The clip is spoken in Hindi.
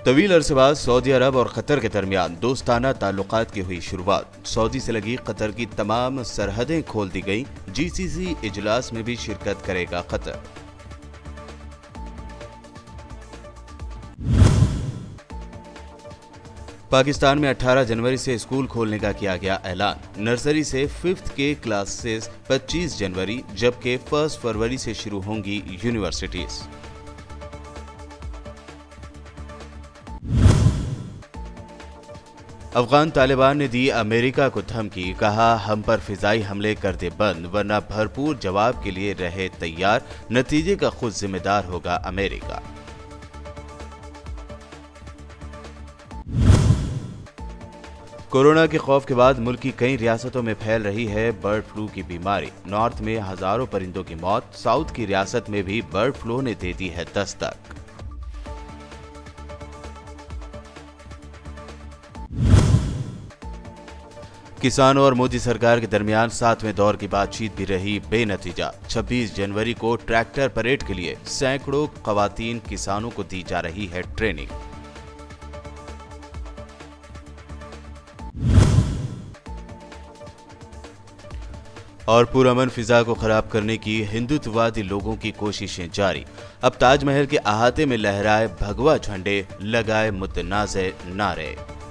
तवील अरसे बाद सऊदी अरब और कतर के दरमियान दोस्ताना ताल्लुकात की हुई शुरुआत। सऊदी से लगी कतर की तमाम सरहदें खोल दी गई। जीसीसी इजलास में भी शिरकत करेगा कतर। पाकिस्तान में 18 जनवरी से स्कूल खोलने का किया गया ऐलान। नर्सरी से 5th के क्लासेस 25 जनवरी जबकि 1 फरवरी से शुरू होंगी यूनिवर्सिटीज। अफगान तालिबान ने दी अमेरिका को धमकी, कहा हम पर फिजाई हमले कर दे बंद वरना भरपूर जवाब के लिए रहे तैयार, नतीजे का खुद जिम्मेदार होगा अमेरिका। कोरोना के खौफ के बाद मुल्क की कई रियासतों में फैल रही है बर्ड फ्लू की बीमारी। नॉर्थ में हजारों परिंदों की मौत, साउथ की रियासत में भी बर्ड फ्लू ने दे दी है दस्तक। किसानों और मोदी सरकार के दरमियान 7वें दौर की बातचीत भी रही बेनतीजा। 26 जनवरी को ट्रैक्टर परेड के लिए सैकड़ों खवातीन किसानों को दी जा रही है ट्रेनिंग। और पुरअमन फिजा को खराब करने की हिंदुत्ववादी लोगों की कोशिशें जारी। अब ताजमहल के अहाते में लहराए भगवा झंडे, लगाए मुतनाज़े नारे।